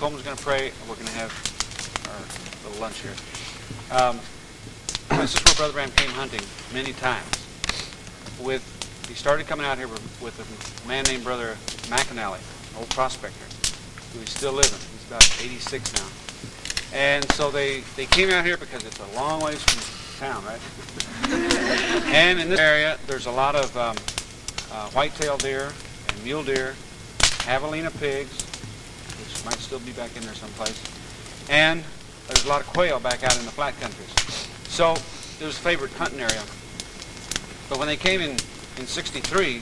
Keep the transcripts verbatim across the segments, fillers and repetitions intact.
Coleman's going to pray, and we're going to have our little lunch here. Um, this is where Brother Branham came hunting many times. With he started coming out here with, with a man named Brother McAnally, old prospector, who is still living. He's about eighty-six now. And so they, they came out here because it's a long ways from town, right? And in this area, there's a lot of um, uh, white-tailed deer and mule deer, javelina pigs, which might still be back in there someplace, and there's a lot of quail back out in the flat countries. So it was a favorite hunting area. But when they came in in sixty-three,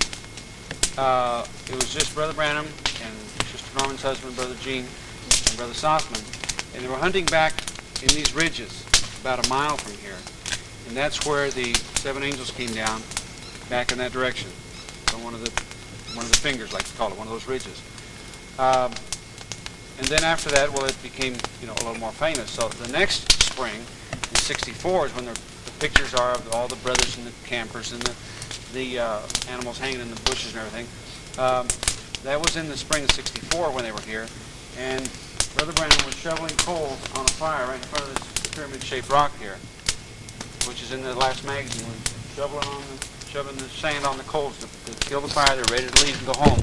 uh, it was just Brother Branham and Sister Norman's husband, Brother Gene, and Brother Sothman. And they were hunting back in these ridges about a mile from here. And that's where the Seven Angels came down, back in that direction. On one of the one of the fingers, like to call it, one of those ridges. Um, and then after that, well, it became, you know, a little more famous. So the next spring, in sixty-four, is when the, the pictures are of all the brothers and the campers and the, the uh, animals hanging in the bushes and everything. Um, that was in the spring of sixty-four when they were here. And Brother Branham was shoveling coals on a fire right in front of this pyramid-shaped rock here, which is in the last magazine. We're shoveling on the, shoving the sand on the coals to, to kill the fire. They're ready to leave and go home.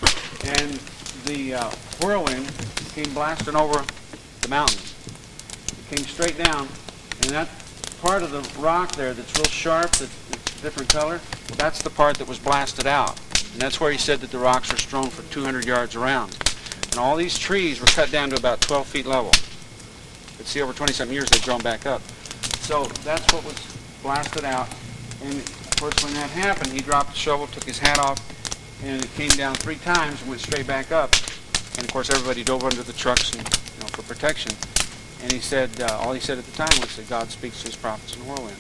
And the uh, whirlwind came blasting over the mountains. It came straight down, and that part of the rock there that's real sharp, that's, that's a different color, that's the part that was blasted out. And that's where he said that the rocks are strewn for two hundred yards around. And all these trees were cut down to about twelve feet level. But see, over twenty-something years, they've grown back up. So that's what was blasted out. And of course, when that happened, he dropped the shovel, took his hat off, and it came down three times and went straight back up. And of course, everybody dove under the trucks, and, you know, for protection. And he said, uh, all he said at the time was that God speaks to his prophets in a whirlwind.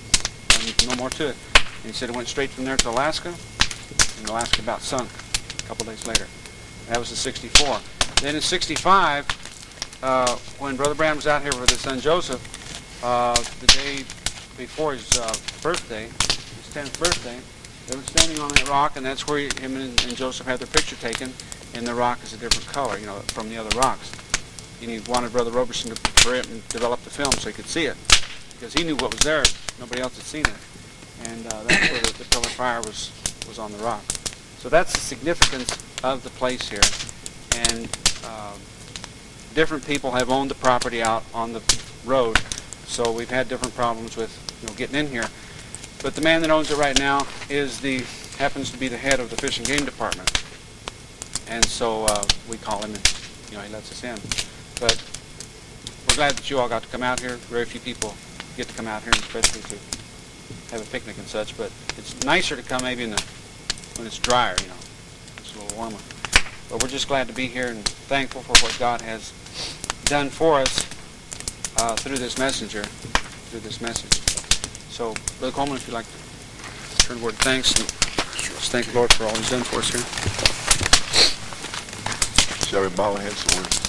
And no more to it. And he said it went straight from there to Alaska, and Alaska about sunk a couple days later. That was in sixty-four. Then in sixty-five, uh, when Brother Branham was out here with his son Joseph, uh, the day before his uh, birthday, his tenth birthday, they were standing on that rock, and that's where he, him and, and Joseph had their picture taken, and the rock is a different color, you know, from the other rocks. And he wanted Brother Roberson to hurry up and develop the film so he could see it, because he knew what was there. Nobody else had seen it. And uh, that's where the, the pillar of fire was, was on the rock. So that's the significance of the place here. And um, different people have owned the property out on the road, so we've had different problems with, you know, getting in here. But the man that owns it right now is the happens to be the head of the Fish and Game Department, and so uh, we call him, and you know, he lets us in. But we're glad that you all got to come out here. Very few people get to come out here, especially to have a picnic and such. But it's nicer to come maybe in the when it's drier, you know, it's a little warmer. But we're just glad to be here and thankful for what God has done for us uh, through this messenger, through this message. So, Brother Coleman, if you'd like to turn a word of thanks, and just thank the Lord for all He's done for us here. Shall we bow our heads for words?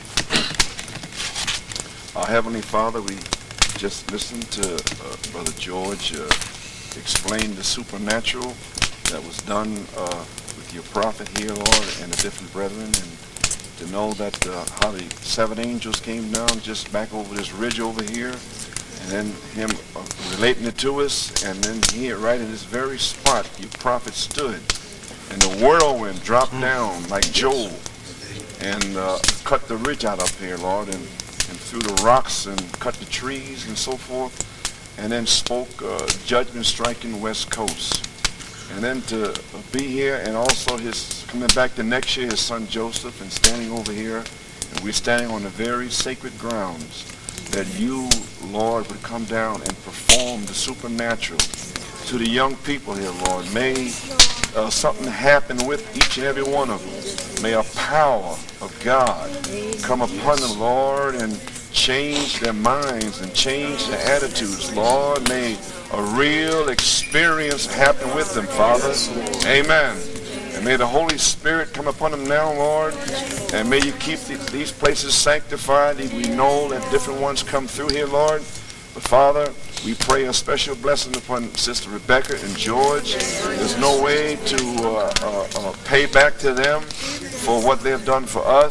Our Heavenly Father, we just listened to uh, Brother George uh, explain the supernatural that was done uh, with your prophet here, Lord, and the different brethren, and to know that uh, how the seven angels came down just back over this ridge over here, and then him uh, relating it to us, and then here, right in this very spot, your prophet stood, and the whirlwind dropped down like Joel, and uh, cut the ridge out up here, Lord, and, and threw the rocks and cut the trees and so forth, and then spoke uh, judgment striking West Coast. And then to be here, and also his coming back the next year, his son Joseph, and standing over here, and we're standing on the very sacred grounds that you, Lord, would come down and perform the supernatural to the young people here, Lord. May uh, something happen with each and every one of them. May a power of God come upon them, Lord, and change their minds and change their attitudes, Lord. May a real experience happen with them, Father. Amen. And may the Holy Spirit come upon them now, Lord. And may you keep the, these places sanctified. We know that different ones come through here, Lord. But Father, we pray a special blessing upon Sister Rebecca and George. There's no way to uh, uh, uh, pay back to them for what they've done for us.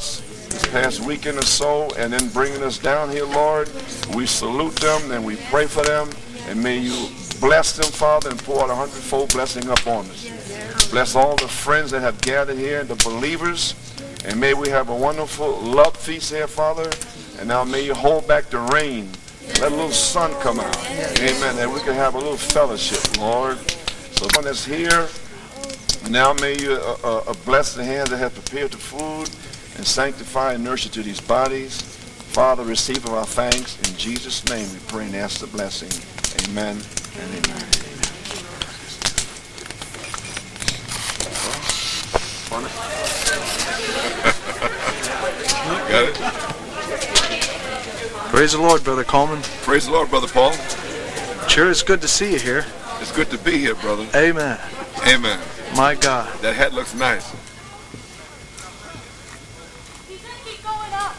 this past weekend or so, and then bringing us down here, Lord. We salute them and we pray for them, and may you bless them, Father, and pour out a hundredfold blessing upon us. Bless all the friends that have gathered here, the believers, and may we have a wonderful love feast here, Father. And now may you hold back the rain. Let a little sun come out. Amen. That we can have a little fellowship, Lord. So everyone that's here, now may you uh, uh, bless the hands that have prepared the food and sanctify and nurture to these bodies. Father, receive our thanks. In Jesus' name we pray and ask the blessing. Amen and amen. Got it? Praise the Lord, Brother Coleman. Praise the Lord, Brother Paul. Sure, it's good to see you here. It's good to be here, brother. Amen. Amen. My God. That hat looks nice. He's gonna keep going up.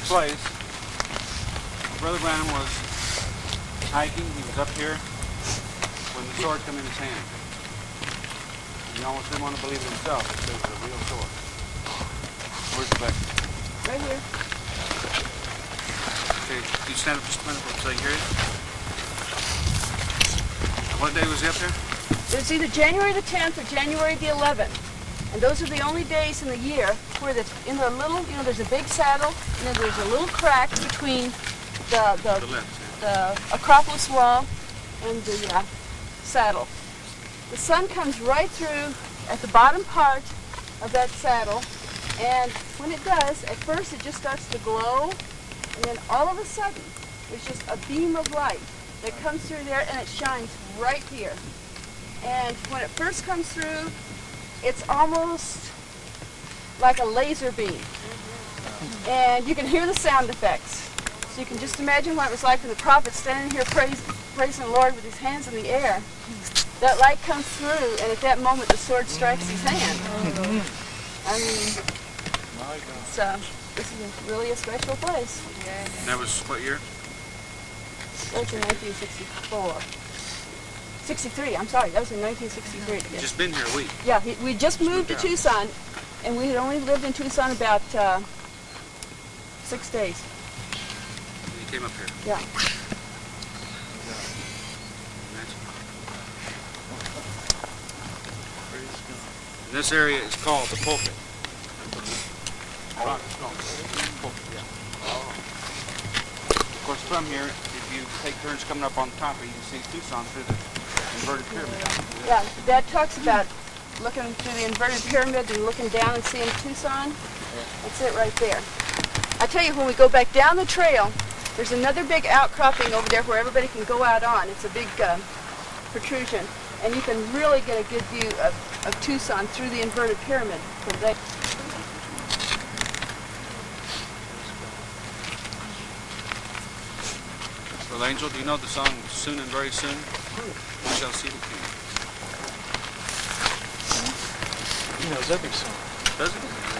place. Brother Branham was hiking. He was up here when the sword came in his hand. He almost didn't want to believe it himself. It was a real sword. Where's the back? Right here. Okay, can you stand up just a minute so I can hear you? What day was he up there? It was either January the tenth or January the eleventh. And those are the only days in the year where the, in the little, you know, there's a big saddle, and then there's a little crack between the, the, The left. the Acropolis wall and the uh, saddle. The sun comes right through at the bottom part of that saddle, and when it does, at first it just starts to glow, and then all of a sudden, there's just a beam of light that comes through there, and it shines right here. And when it first comes through, it's almost like a laser beam. And you can hear the sound effects. So you can just imagine what it was like for the prophet standing here praise, praising the Lord with his hands in the air. That light comes through, and at that moment the sword strikes his hand. I mean, it's, uh, this is really a special place. And that was what year? That was in nineteen sixty-four. sixty-three, I'm sorry, that was in nineteen sixty-three. You've just been here a week. Yeah, he, we just moved to out. Tucson, and we had only lived in Tucson about uh, six days. And you came up here. Yeah. And this area is called the pulpit. Of course, from here, if you take turns coming up on top, you can see Tucson through the inverted pyramid. Yeah, Dad talks about looking through the inverted pyramid and looking down and seeing Tucson. That's it right there. I tell you, when we go back down the trail, there's another big outcropping over there where everybody can go out on. It's a big uh, protrusion, and you can really get a good view of, of Tucson through the inverted pyramid from there. Brother Angel, do you know the song Soon and Very Soon? We shall see the King. He knows every song. Does it?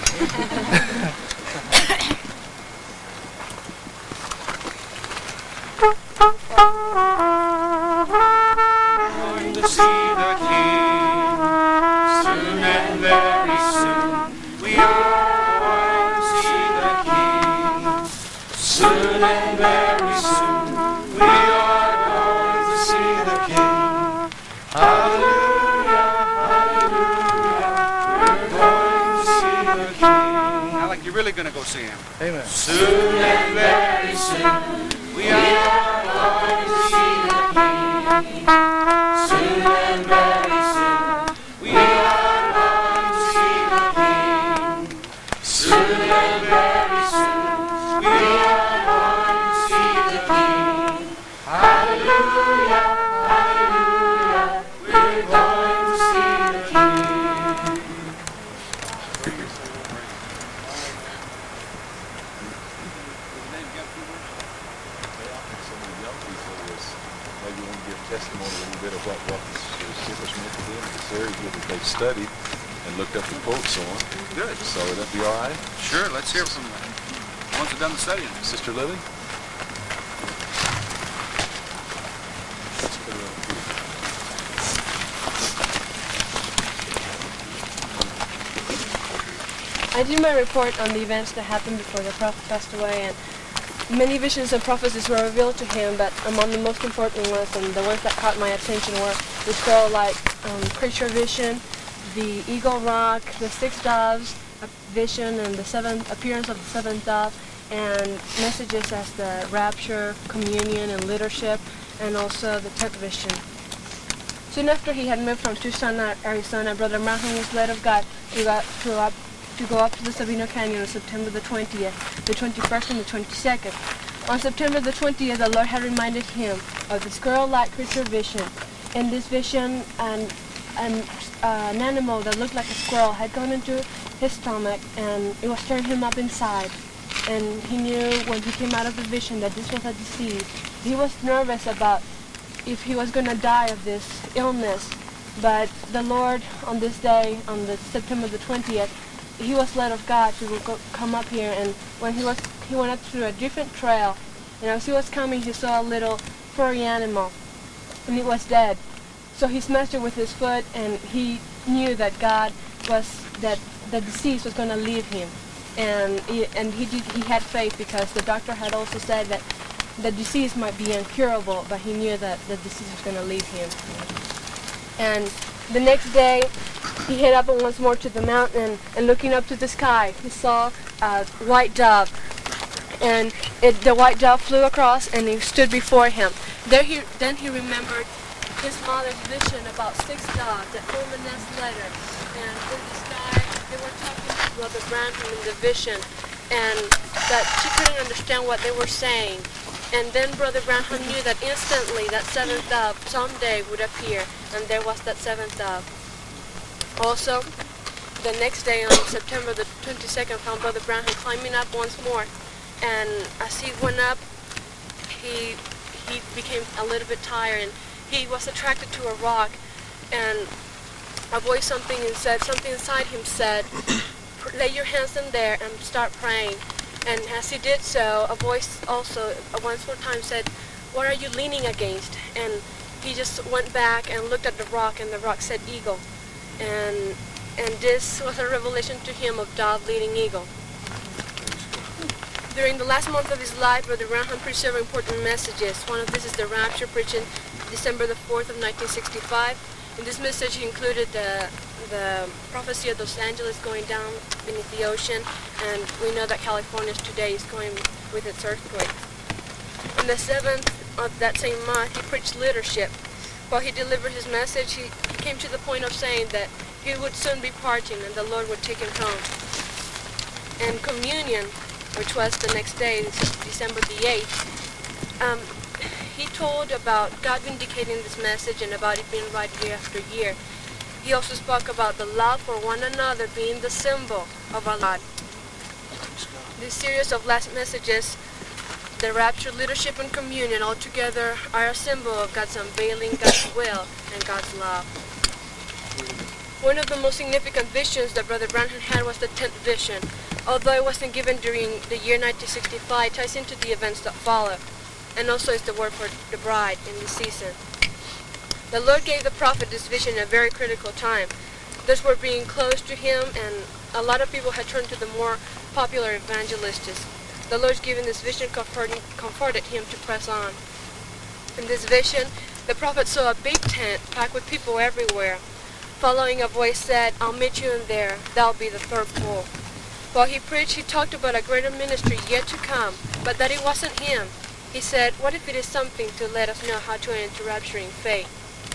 Going to see the King soon and very soon. We are going to see the King soon and very soon. We are going to see the King. Hallelujah, hallelujah. We're going to see the King. Now, like you're really going to go see him. Amen. Soon and very soon. We are going to see the King. Soon and very soon. We are going to see the King. Soon and very soon. We are going to see the King. Hallelujah, hallelujah. We're going to see the King. Some of the young people was maybe want to give testimony a little bit of what, what the shepherds meant to them in this area here that they've studied and looked up the quotes on. Good. So would that be all right? Sure, let's hear from the ones who've done the studying. Sister Lily? Let's put her up here. I did my report on the events that happened before the prophet passed away, and many visions and prophecies were revealed to him, but among the most important ones and the ones that caught my attention were the squirrel-like um, creature vision, the eagle rock, the six doves vision, and the seventh appearance of the seventh dove, and messages as the rapture, communion, and leadership, and also the third vision. Soon after he had moved from Tucson, Arizona, Brother Branham was led of God to go, to, up, to go up to the Sabino Canyon on September the twentieth, the twenty-first, and the twenty-second. On September the twentieth, the Lord had reminded him of the squirrel-like creature vision. In this vision, an, an, uh, an animal that looked like a squirrel had gone into his stomach, and it was tearing him up inside. And he knew when he came out of the vision that this was a disease. He was nervous about if he was going to die of this illness, but the Lord on this day, on the September the twentieth, he was led of God to go, come up here, and when he was he went up through a different trail, and as he was coming, he saw a little furry animal, and it was dead. So he smashed it with his foot, and he knew that God was, that the disease was going to leave him. And he, and he, did, he had faith because the doctor had also said that the disease might be incurable, but he knew that the disease was going to leave him. And the next day, he headed up once more to the mountain, and looking up to the sky, he saw a white dove. And it, the white dove flew across, and he stood before him. There he, then he remembered his mother's vision about six doves that form a nest later. And in the sky, they were talking to Brother Branham in the vision, and that she couldn't understand what they were saying. And then Brother Branham knew that instantly that seventh dove someday would appear, and there was that seventh dove. Also, the next day on September the twenty-second, found Brother Branham climbing up once more, and as he went up, he he became a little bit tired, and he was attracted to a rock, and a voice something and said something inside him said, "Lay your hands in there and start praying." And as he did so, a voice also uh, once more time said, "What are you leaning against?" And he just went back and looked at the rock, and the rock said eagle. And and this was a revelation to him of dove leading eagle. During the last month of his life, Brother Branham preached several important messages. One of this is the rapture, preached in December the fourth of nineteen sixty-five. In this message, he included the the prophecy of Los Angeles going down beneath the ocean, and we know that California today is going with its earthquake. On the seventh of that same month, he preached leadership. While he delivered his message, he, he came to the point of saying that he would soon be parting and the Lord would take him home. And communion, which was the next day, December the eighth, um, he told about God vindicating this message and about it being right year after year. He also spoke about the love for one another being the symbol of our God. This series of last messages, the rapture, leadership, and communion all together are a symbol of God's unveiling, God's will, and God's love. One of the most significant visions that Brother Branham had was the tenth vision. Although it wasn't given during the year nineteen sixty-five, it ties into the events that follow, and also is the word for the bride in this season. The Lord gave the prophet this vision at a very critical time. Those were being close to him, and a lot of people had turned to the more popular evangelists. The Lord's given this vision comforted, comforted him to press on. In this vision, the prophet saw a big tent packed with people everywhere. Following, a voice said, "I'll meet you in there. That'll be the third pole." While he preached, he talked about a greater ministry yet to come, but that it wasn't him. He said, "What if it is something to let us know how to enter rapturing faith?"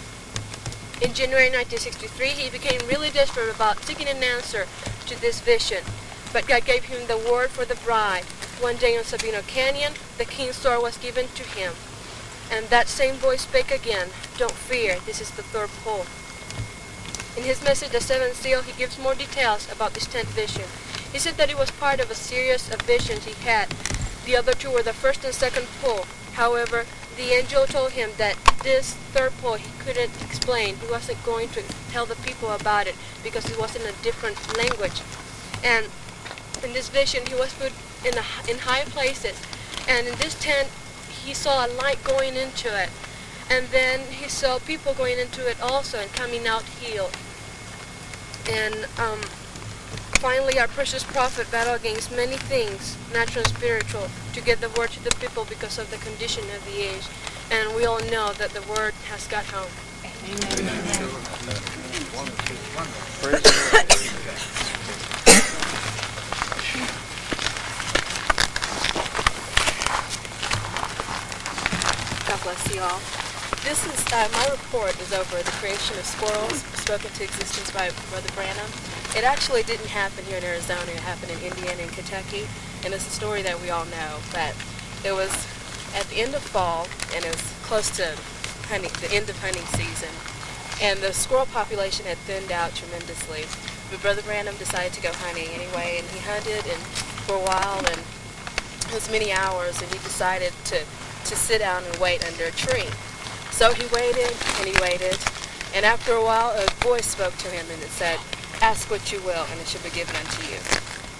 In January nineteen sixty-three, he became really desperate about seeking an answer to this vision, but God gave him the word for the bride. One day on Sabino Canyon, the king's sword was given to him, and that same voice spake again, "Don't fear, this is the third pole." In his message, The Seventh Seal, he gives more details about this tenth vision. He said that it was part of a series of visions he had. The other two were the first and second pole. However, the angel told him that this third pole he couldn't explain. He wasn't going to tell the people about it because it was in a different language. And in this vision, he was put in, a, in high places. And in this tent, he saw a light going into it. And then he saw people going into it also and coming out healed. And um, finally, our precious prophet battled against many things, natural and spiritual, to get the word to the people because of the condition of the age. And we all know that the word has got home. God bless you all. This is, uh, my report is over the creation of squirrels spoken to existence by Brother Branham. It actually didn't happen here in Arizona. It happened in Indiana and Kentucky, and it's a story that we all know. But it was at the end of fall, and it was close to hunting, the end of hunting season, and the squirrel population had thinned out tremendously. But Brother Branham decided to go hunting anyway, and he hunted and for a while, and it was many hours, and he decided to, to sit down and wait under a tree. So he waited, and he waited, and after a while, a voice spoke to him, and it said, "Ask what you will, and it shall be given unto you."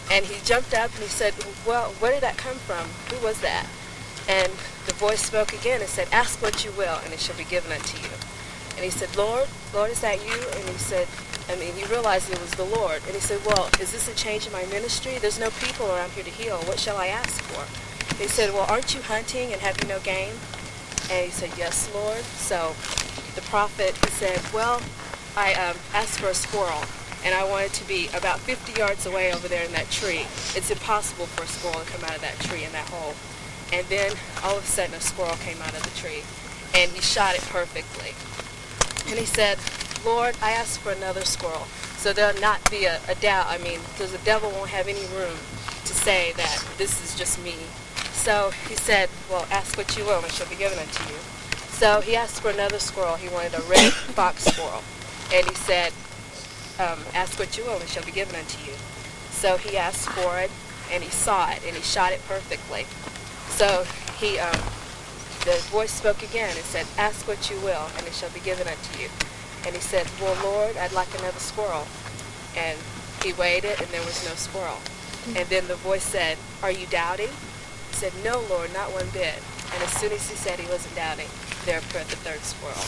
And he jumped up and he said, well, where did that come from? Who was that? And the voice spoke again and said, ask what you will, and it shall be given unto you. And he said, Lord, Lord, is that you? And he said, I mean, he realized it was the Lord. And he said, well, is this a change in my ministry? There's no people around here to heal. What shall I ask for? And he said, well, aren't you hunting and have you no game? And he said, yes, Lord. So the prophet, he said, well, I um, asked for a squirrel, and I wanted to be about fifty yards away over there in that tree. It's impossible for a squirrel to come out of that tree in that hole. And then all of a sudden a squirrel came out of the tree, and he shot it perfectly. And he said, Lord, I asked for another squirrel, so there'll not be a, a doubt. I mean, because the devil won't have any room to say that this is just me. So he said, well, ask what you will, and it shall be given unto you. So he asked for another squirrel. He wanted a red fox squirrel. And he said, um, ask what you will, and it shall be given unto you. So he asked for it, and he saw it, and he shot it perfectly. So he, um, the voice spoke again and said, ask what you will, and it shall be given unto you. And he said, well, Lord, I'd like another squirrel. And he waited, and there was no squirrel. And then the voice said, are you doubting? He said, no, Lord, not one bit. And as soon as he said he wasn't doubting, there appeared the third squirrel.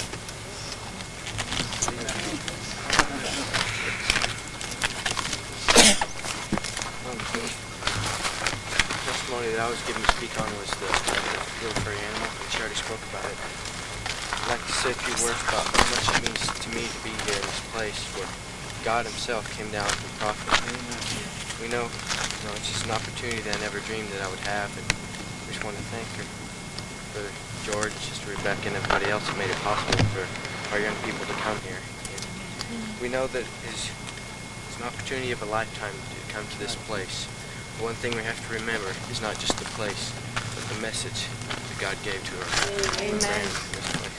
The testimony that I was given to speak on was the field furry animal, and she already spoke about it. I'd like to say a few words about how much it means to me to be here in this place where God himself came down through prophet. We know, you know, it's just an opportunity that I never dreamed that I would have, and we just want to thank her, Brother George, Sister Rebecca, and everybody else who made it possible for our young people to come here. And we know that it's, it's an opportunity of a lifetime to come to this place. The one thing we have to remember is not just the place, but the message that God gave to our Amen. in this place.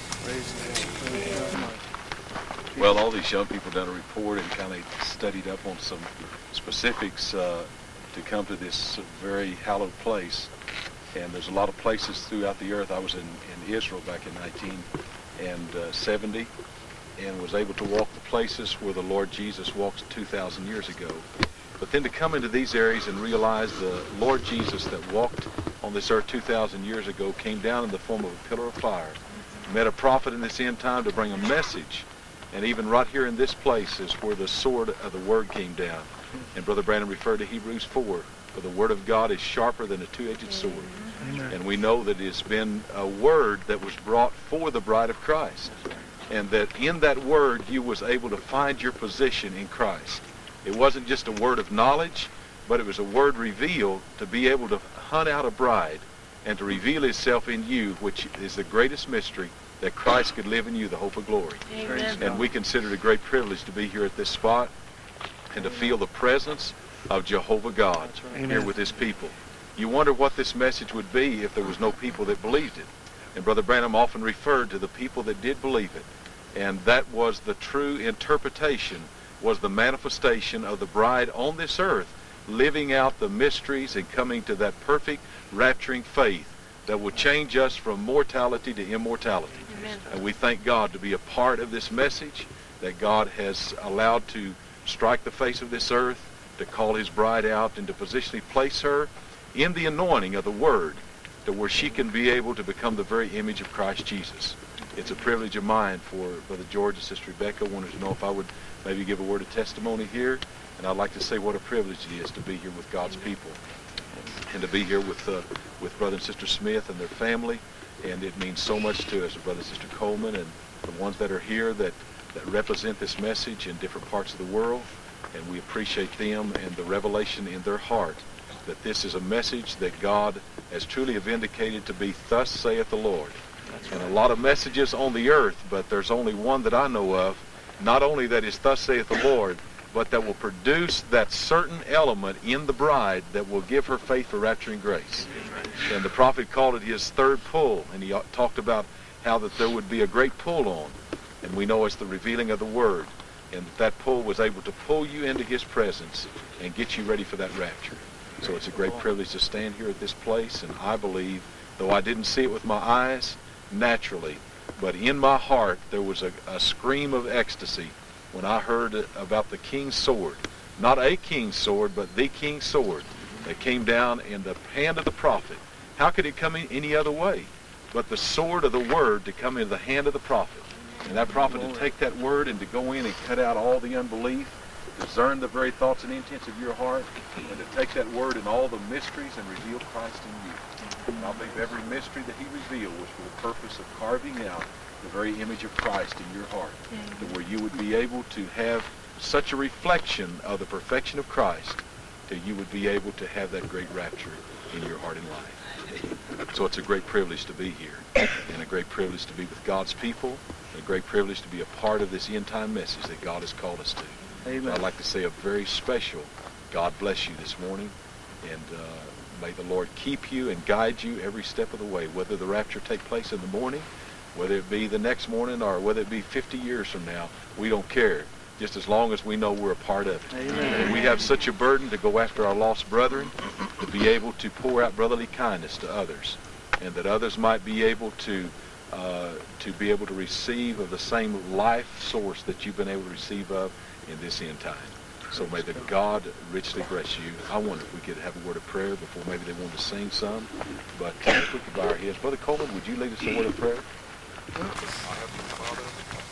Well, all these young people done a report and kind of studied up on some specifics uh, to come to this very hallowed place. And there's a lot of places throughout the earth. I was in, in Israel back in nineteen seventy and was able to walk the places where the Lord Jesus walked two thousand years ago. But then to come into these areas and realize the Lord Jesus that walked on this earth two thousand years ago came down in the form of a pillar of fire, met a prophet in this end time to bring a message. And even right here in this place is where the sword of the word came down. And Brother Brandon referred to Hebrews four, for the word of God is sharper than a two-edged sword. Amen. And we know that it's been a word that was brought for the bride of Christ. And that in that word you was able to find your position in Christ. It wasn't just a word of knowledge, but it was a word revealed to be able to hunt out a bride and to reveal itself in you, which is the greatest mystery, that Christ could live in you, the hope of glory. Amen. And we consider it a great privilege to be here at this spot and to feel the presence of Jehovah God Amen. Here with his people. You wonder what this message would be if there was no people that believed it. And Brother Branham often referred to the people that did believe it. And that was the true interpretation, was the manifestation of the bride on this earth, living out the mysteries and coming to that perfect rapturing faith that will change us from mortality to immortality. Amen. And we thank God to be a part of this message that God has allowed to strike the face of this earth, to call his bride out and to positionally place her in the anointing of the word to where she can be able to become the very image of Christ Jesus. It's a privilege of mine for Brother George and Sister Rebecca. Wanted to know if I would maybe give a word of testimony here. And I'd like to say what a privilege it is to be here with God's people and to be here with uh, with Brother and Sister Smith and their family. And it means so much to us, Brother and Sister Coleman, and the ones that are here that, that represent this message in different parts of the world. And we appreciate them and the revelation in their heart that this is a message that God has truly vindicated to be, thus saith the Lord. That's right. And a lot of messages on the earth, but there's only one that I know of, not only that is thus saith the Lord, but that will produce that certain element in the bride that will give her faith for rapturing grace. And the prophet called it his third pull, and he talked about how that there would be a great pull on. And we know it's the revealing of the word, and that that pull was able to pull you into his presence and get you ready for that rapture. So it's a great privilege to stand here at this place, and I believe, though I didn't see it with my eyes naturally, but in my heart there was a, a scream of ecstasy when I heard about the king's sword, not a king's sword, but the king's sword that came down in the hand of the prophet. How could it come in any other way but the sword of the word to come into the hand of the prophet? And that prophet to take that word and to go in and cut out all the unbelief, discern the very thoughts and intents of your heart, and to take that word and all the mysteries and reveal Christ in you. And I believe every mystery that he revealed was for the purpose of carving out the very image of Christ in your heart, to where you would be able to have such a reflection of the perfection of Christ that you would be able to have that great rapture in your heart and life. So it's a great privilege to be here, and a great privilege to be with God's people, and a great privilege to be a part of this end-time message that God has called us to. Amen. So I'd like to say a very special God bless you this morning, and uh, may the Lord keep you and guide you every step of the way, whether the rapture take place in the morning, whether it be the next morning, or whether it be fifty years from now. We don't care, just as long as we know we're a part of it. Amen. And we have such a burden to go after our lost brethren, to be able to pour out brotherly kindness to others, and that others might be able to uh, to be able to receive of the same life source that you've been able to receive of in this end time. So may the God richly bless you. I wonder if we could have a word of prayer before maybe they want to sing some. But uh, if we could bow our heads. Brother Coleman, would you lead us in a word of prayer? Our Heavenly Father,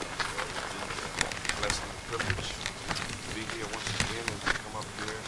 it's a blessing and privilege to be here once again and to come up here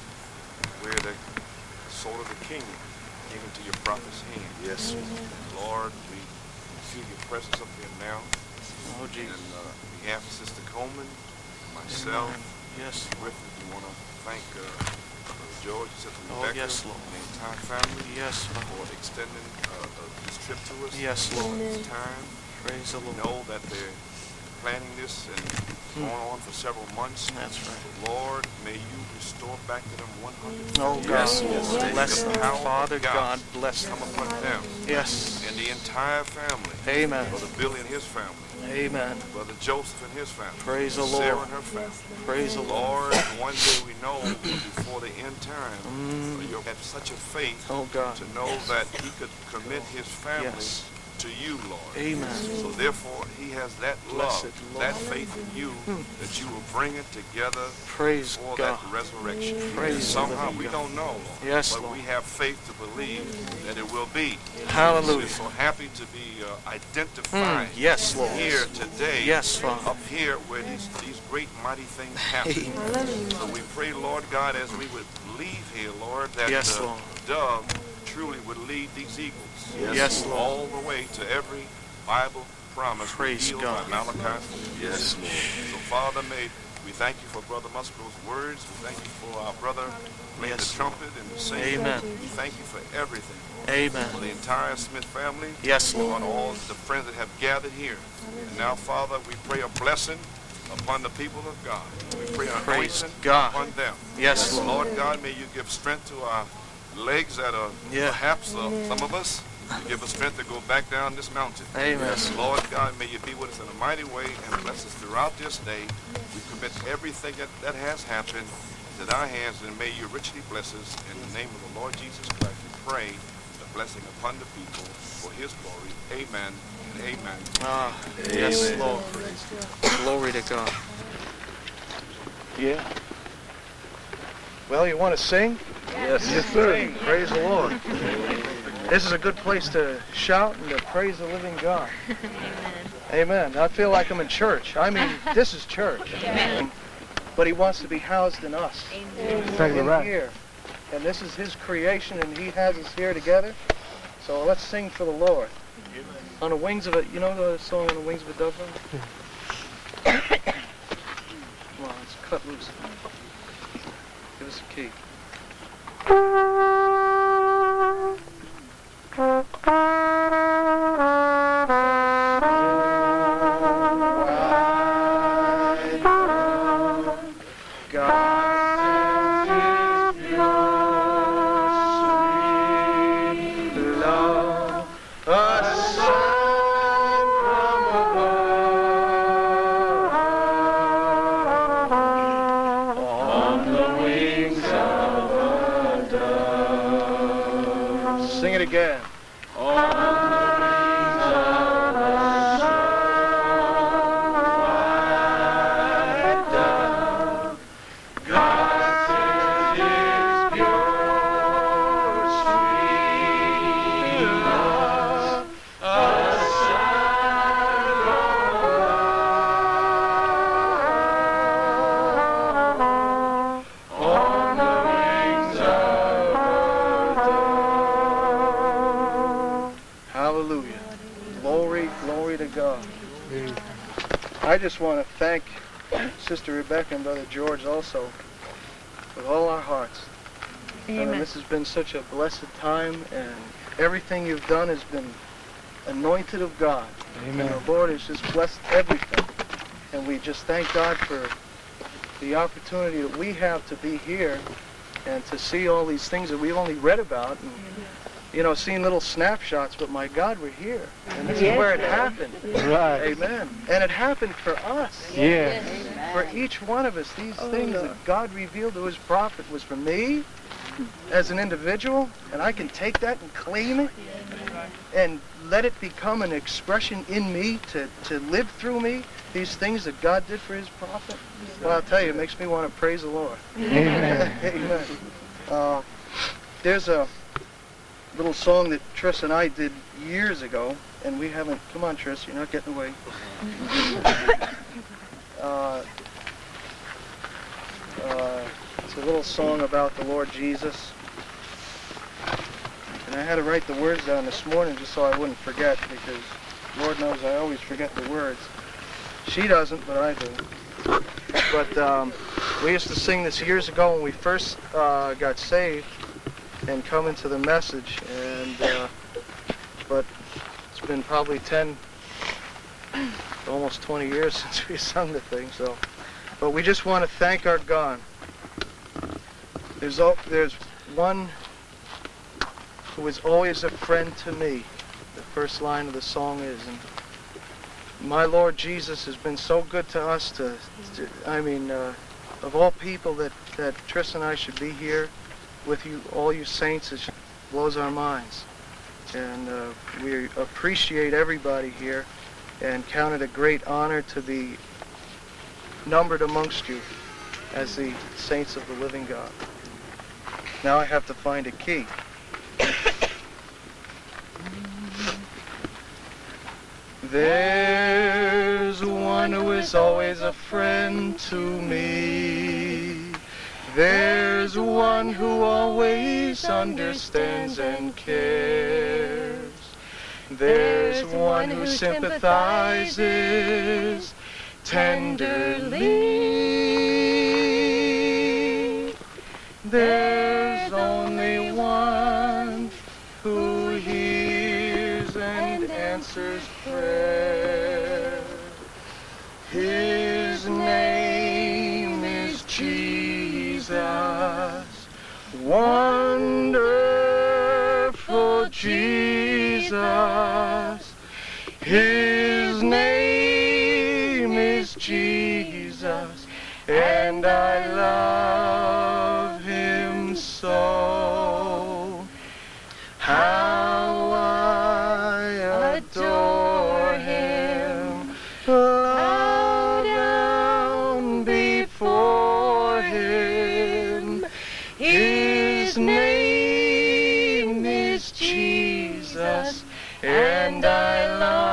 where the sword of the king came into your prophet's hand. Yes. Lord, we feel your presence up here now. Oh, Jesus. And uh, on behalf of Sister Coleman, myself, yes, Griffin, we want to thank uh, Brother George, Sister oh, Rebecca, yes, Lord. and the entire family yes, for extending uh, uh, this trip to us. Yes, for Lord. this time. Praise the We Lord. know that they're planning this and Hmm. going on for several months. That's right. Lord, may you restore back to them one hundred. Oh, God. Yes, Lord. Bless them, The power of Father God. Bless come them. upon them Yes. and the entire family. Amen. Brother Billy and his family. Amen. Brother Joseph and his family. Praise the Sarah Lord. and her family. Praise the Lord. Lord, one day we know before the end time, Mm. you have such a faith Oh, God. to know that he could commit his family Yes. to you, Lord. Amen. So therefore, he has that love, Blessed Lord. that faith in you, Hmm. that you will bring it together Praise for God. that resurrection. Praise And the somehow living we God. don't know, Yes, but Lord. we have faith to believe that it will be. Hallelujah. We're so happy to be uh, identified Mm. Yes, Lord. here today, Yes, Father. up here where these, these great mighty things happen. Amen. So we pray, Lord God, as we would leave here, Lord, that Yes, the Lord. dove truly would lead these eagles Yes, Lord. all the way to every Bible promise Praise revealed God. by Malachi. Yes, Lord. So, Father, may we thank you for Brother Musgrove's words. We thank you for our brother playing Yes. the trumpet and the singing. Amen. We thank you for everything. Amen. For the entire Smith family. Yes, Lord. On all the friends that have gathered here. And now, Father, we pray a blessing upon the people of God. We pray an Praise anointing God. upon them. Yes, Lord. Lord God, may you give strength to our legs that are Yeah. perhaps uh, some of us. You give us strength to go back down this mountain. Amen. Yes, Lord God, may you be with us in a mighty way and bless us throughout this day. We commit everything that, that has happened into thy hands, and may you richly bless us. In the name of the Lord Jesus Christ, we pray the blessing upon the people for his glory. Amen and amen. Ah, yes, Lord. Glory to God. Yeah. Well, you want to sing? Yes. Yes, sir. Praise the Lord. This is a good place to shout and to praise the living God. Amen. I feel like I'm in church. I mean, this is church. Amen. But he wants to be housed in us. Amen. In here. And this is his creation, and he has us here together. So let's sing for the Lord. On the wings of a, you know the song On the Wings of a Dove? Come on, let's cut loose. Give us a key. Sing it again. God I just want to thank Sister Rebecca and Brother George also with all our hearts. Amen. And this has been such a blessed time, and everything you've done has been anointed of God. Amen. And the Lord has just blessed everything. And we just thank God for the opportunity that we have to be here and to see all these things that we've only read about and, you know, seeing little snapshots, but my God, we're here. And this Yes. is where it happened. Right. Amen. And it happened for us. Yes. For each one of us, these Oh, things Lord. that God revealed to his prophet was for me as an individual, and I can take that and claim it and let it become an expression in me to, to live through me, these things that God did for his prophet. Well, I'll tell you, it makes me want to praise the Lord. Amen. Amen. Uh, there's a little song that Triss and I did years ago, and we haven't, come on Triss, you're not getting away. uh, uh, it's a little song about the Lord Jesus. And I had to write the words down this morning just so I wouldn't forget, because Lord knows I always forget the words. She doesn't, but I do. But um, we used to sing this years ago when we first uh, got saved and come into the message. And uh, but it's been probably ten, almost twenty years since we sung the thing. So, but we just want to thank our God. There's al- there's one who is always a friend to me. The first line of the song is, and my Lord Jesus has been so good to us. To, to I mean, uh, of all people that that Triss and I should be here with you, all you saints, it blows our minds. And uh, we appreciate everybody here and count it a great honor to be numbered amongst you as the saints of the living God. Now I have to find a key. There's one who is always a friend to me. There's one who always understands and cares. There's one who sympathizes tenderly. There's only one who hears and answers prayer. His name is Jesus. Wonderful Jesus. His name is Jesus, and I love him so. How I adore him. Bow down before him. His name is Jesus, and I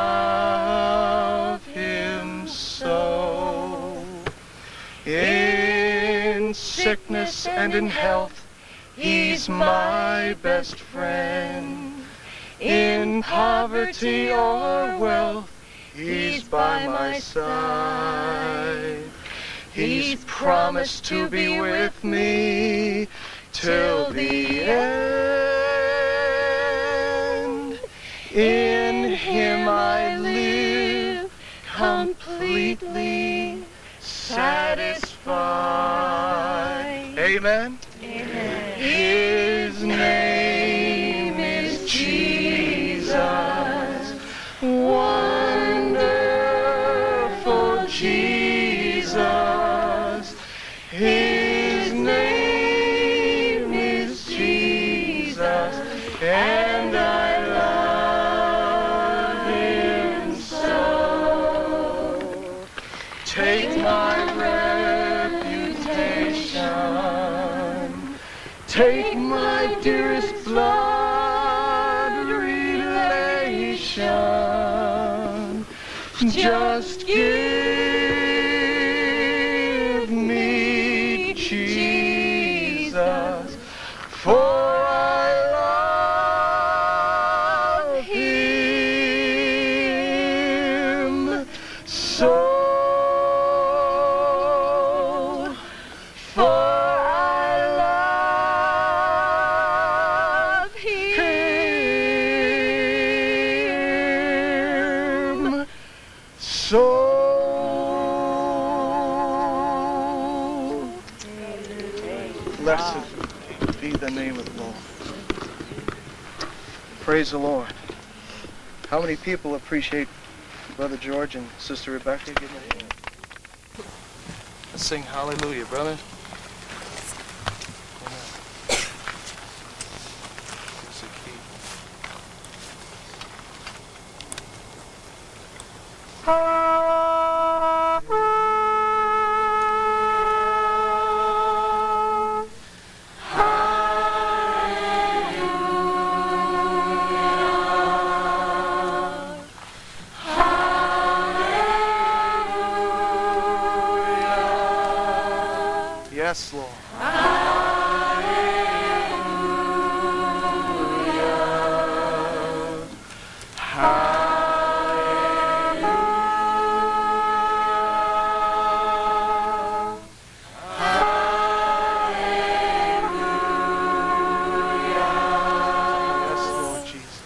love him so. In sickness and in health, he's my best friend. In poverty or wealth, he's by my side. He's promised to be with me till the end. In him I live completely satisfied. Amen? Amen. His name is Jesus. Wonderful Jesus. His name is Jesus, and I love him so. Take my reputation, take my dearest blood relation, just give me Jesus, for I love him so. Blessed be the name of the Lord. Praise the Lord. How many people appreciate Brother George and Sister Rebecca? Give me a hand. Let's sing hallelujah, brother. Here's the key. Yes, Lord. Hallelujah. Hallelujah. Hallelujah. Yes, Lord Jesus.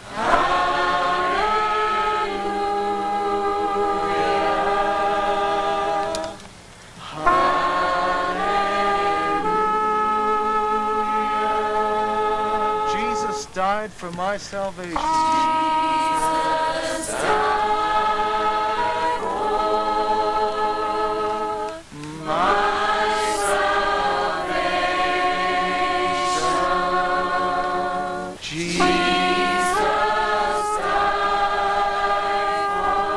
Jesus died for my salvation. Jesus died for my salvation. Jesus died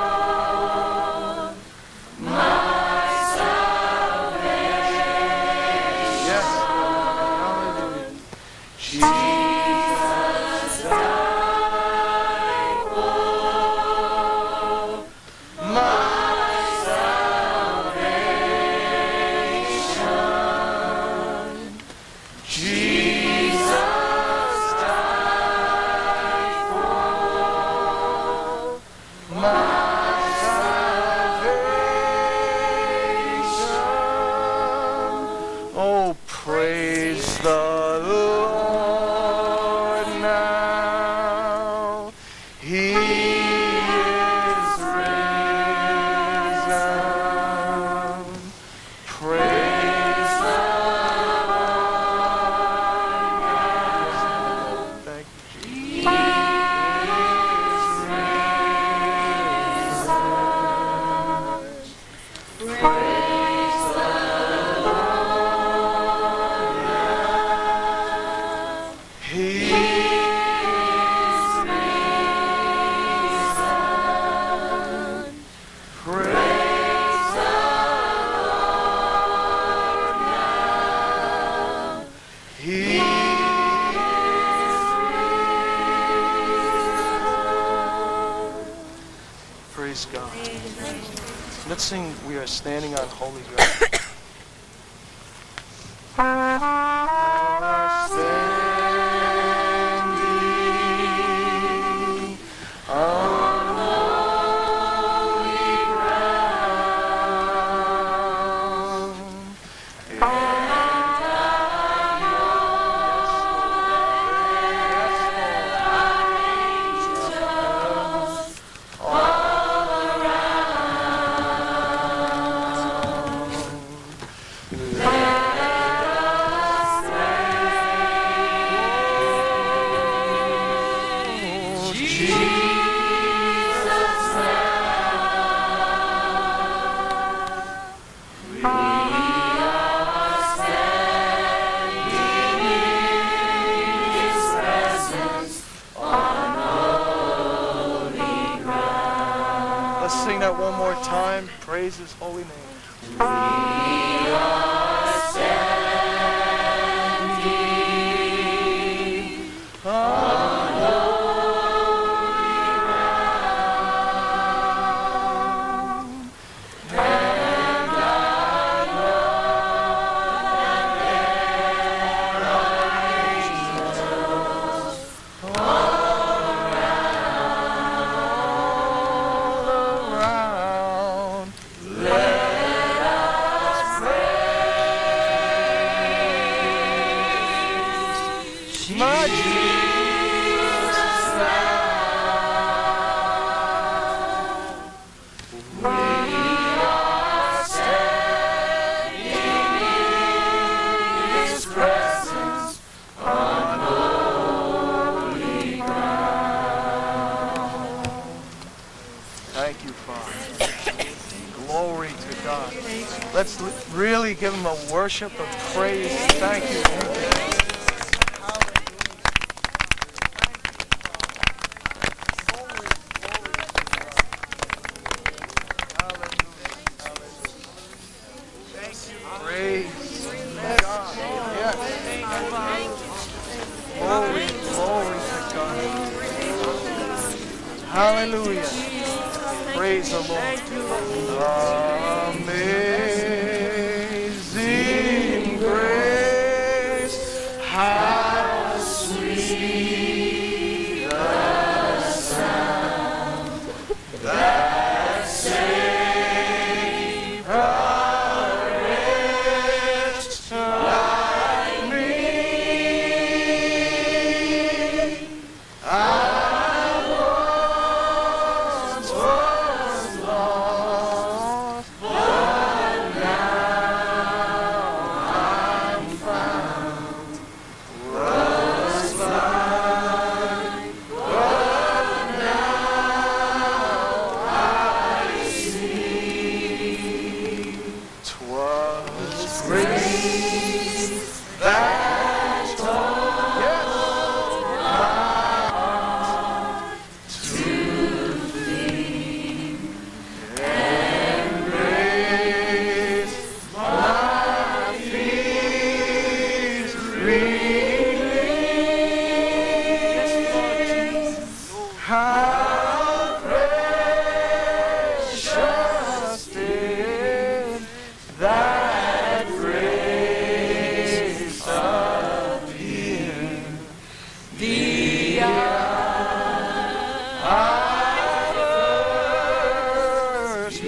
for my salvation. Yes, hallelujah. Jesus died for my salvation. Jesus died for my salvation. Oh, praise the Lord now. He is risen. Praise the Lord. Thank you, Jesus. He is risen. Praise the Lord. He is risen. Praise the Lord now. He is risen. Praise God. Let's sing We Are Standing on Holy Ground. We are standing on holy ground, and I know angels all around. Let us praise Jesus now. We are standing in His presence on holy ground. Let's sing that one more time. Praise His holy name. We are standing on holy ground, and I know that there are angels all around. Let us praise my Jesus now. We are standing in His presence. give him a worship of praise? Thank you. Praise God. Yes. Glory, glory to God. Hallelujah. Praise the Lord. Amazing grace, how sweet the sound that saved a wretch like me. I once was lost, but now I'm found. Was blind, but now I see. 'Twas grace that taught my heart to thee, and grace my fears relieved. How precious did that grace appear the hour I first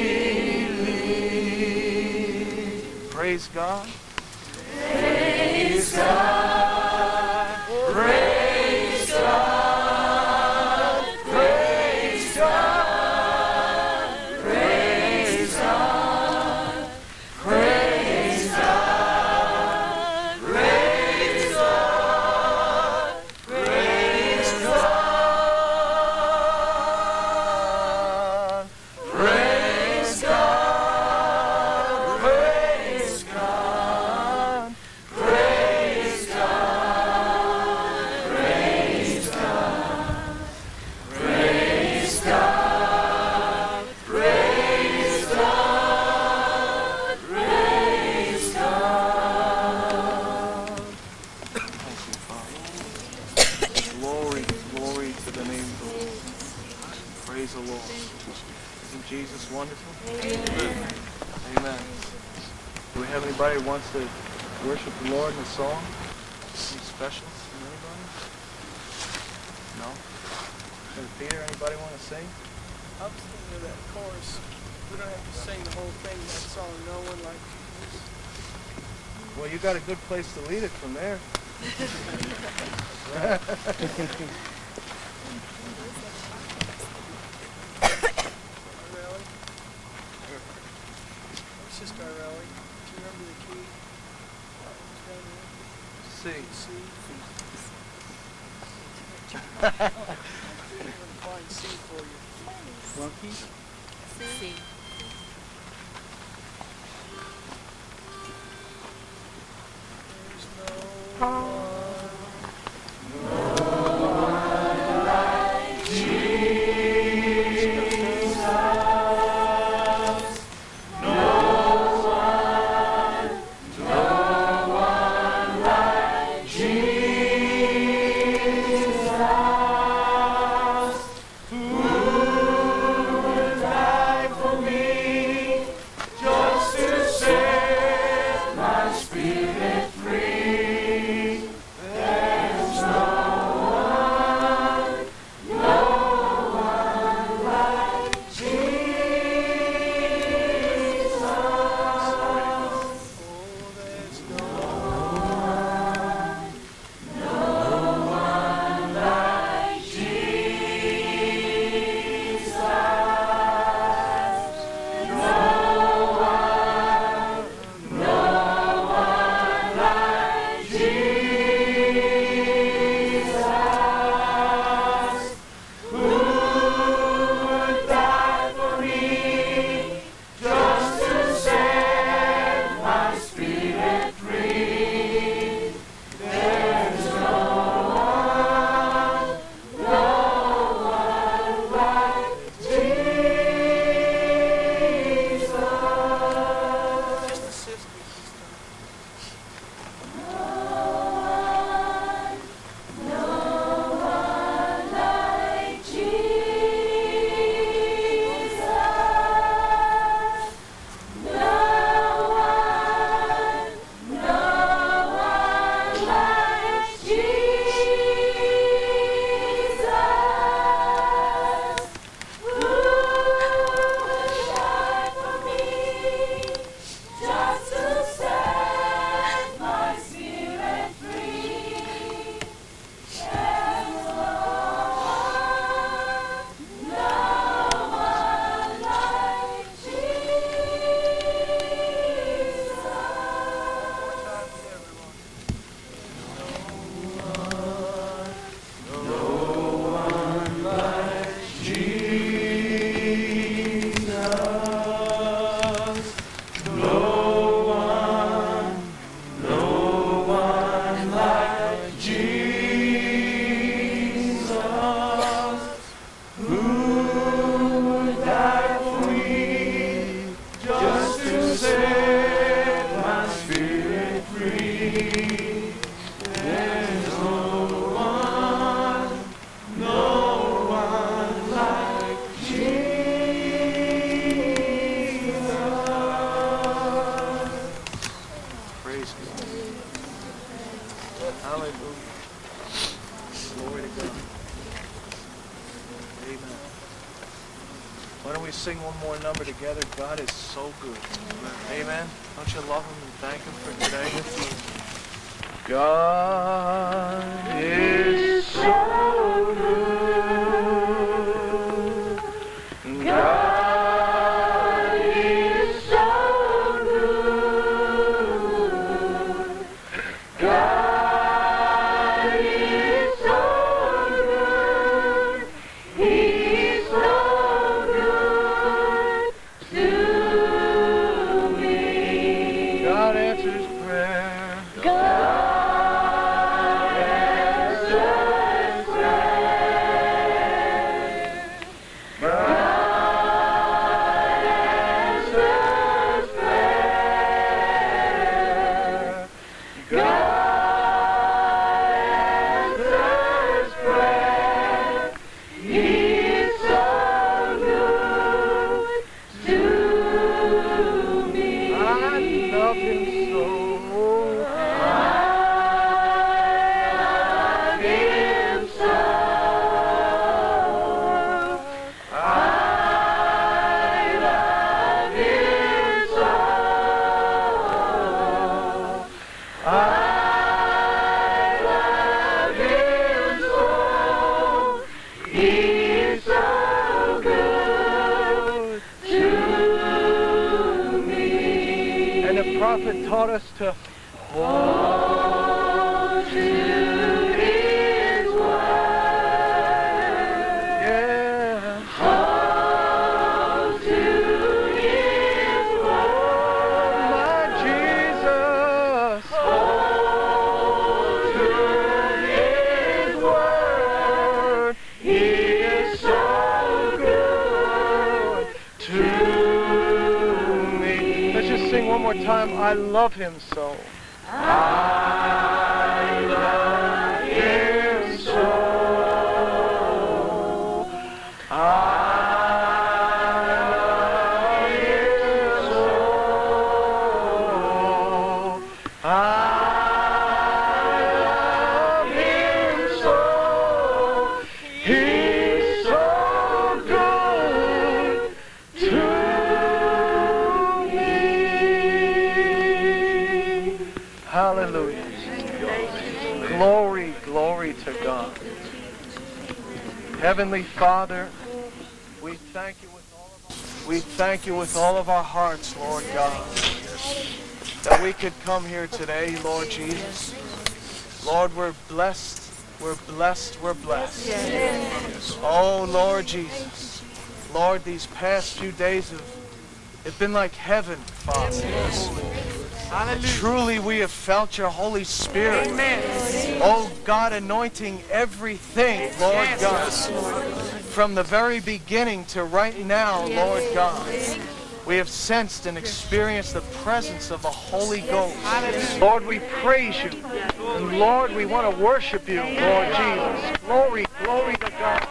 believed. Praise God. Praise God. Praise God. Praise God. Praise God. Praise God. Praise God. Praise God. Praise God. Praise God. Praise God. Praise God. Praise God. Praise God. Praise God. Thank you, Father. Glory, glory to the name of the Lord. Praise the Lord. Isn't Jesus wonderful? Amen. Amen. Do we have anybody who wants to worship the Lord in a song? Anything special from anybody? No? Brother Peter, anybody want to sing? I was thinking of that chorus. We don't have to sing the whole thing, that song, No One Like Jesus. Well, you got a good place to lead it from there. Rally. It's just our rally. Do you remember the key? It's down there. C. C. I'm going to find C for you. Monkey? C. There's no one. Just to set my spirit free. Hallelujah. Glory to God. Amen. Why don't we sing one more number together? God is so good. Amen. Don't you love him and thank him for today? God is so good. God is so good. God is so good. He's so good to me. God answers prayer. God taught us to hold to his word. Yeah. Hold to his word. My Jesus. Hold to his word. He is so good to me. Let's just sing one more time. I love him so. I love him so. I love him so. I love him so. He's so good to Hallelujah. Glory, glory to God. Heavenly Father, we thank you with all of our, we thank you with all of our hearts, Lord God, that we could come here today, Lord Jesus. Lord, we're blessed, we're blessed, we're blessed. Oh, Lord Jesus. Lord, these past few days have it's been like heaven, Father. Hallelujah. Truly we have felt your Holy Spirit. Amen. Oh God, anointing everything, Lord yes. God. From the very beginning to right now, yes. Lord God. We have sensed and experienced the presence of the Holy Ghost. Hallelujah. Lord, we praise you. And Lord, we want to worship you, Lord Jesus. Glory, glory to God.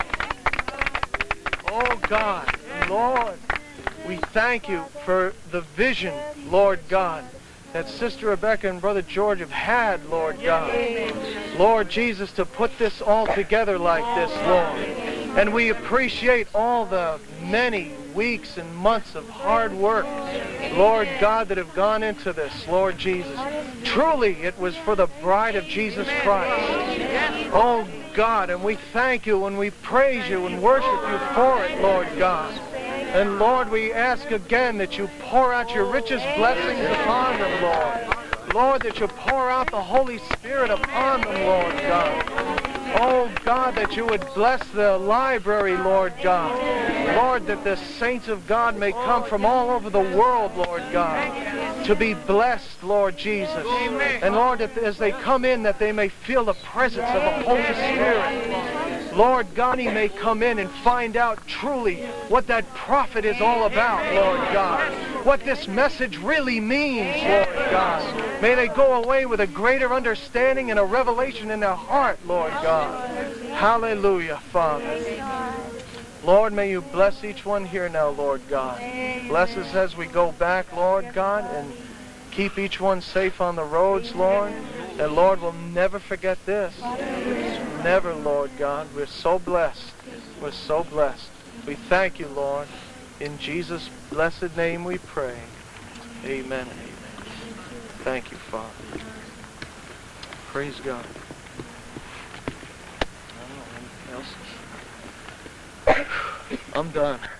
Oh God, Lord. We thank you for the vision, Lord God, that Sister Rebecca and Brother George have had, Lord God. Lord Jesus, to put this all together like this, Lord. And we appreciate all the many weeks and months of hard work, Lord God, that have gone into this, Lord Jesus. Truly, it was for the bride of Jesus Christ. Oh God, and we thank you and we praise you and worship you for it, Lord God. And Lord, we ask again that you pour out your richest blessings upon them, Lord. Lord, that you pour out the Holy Spirit upon them, Lord God. Oh God, that you would bless the library, Lord God. Lord, that the saints of God may come from all over the world, Lord God, to be blessed, Lord Jesus. And Lord, that as they come in, that they may feel the presence of the Holy Spirit. Lord God, he may come in and find out truly what that prophet is all about, Lord God. What this message really means, Lord God. May they go away with a greater understanding and a revelation in their heart, Lord God. Hallelujah, Father. Lord, may you bless each one here now, Lord God. Bless us as we go back, Lord God, and keep each one safe on the roads, Lord. And Lord, we'll never forget this. Never, Lord God. We're so blessed. We're so blessed. We thank you, Lord. In Jesus' blessed name we pray. Amen and amen. Thank you, Father. Praise God. I don't know, anything else? I'm done.